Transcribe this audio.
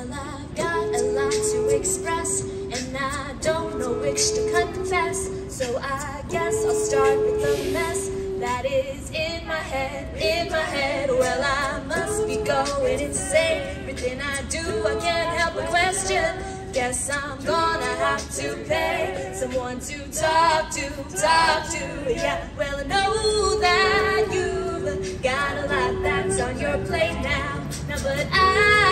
Well, I've got a lot to express, and I don't know which to confess. So I guess I'll start with the mess that is in my head, in my head. Well, I must be going insane. Everything I do, I can't help but question. Guess I'm gonna have to pay someone to talk to, yeah. Well, I know that you've got a lot that's on your plate now, but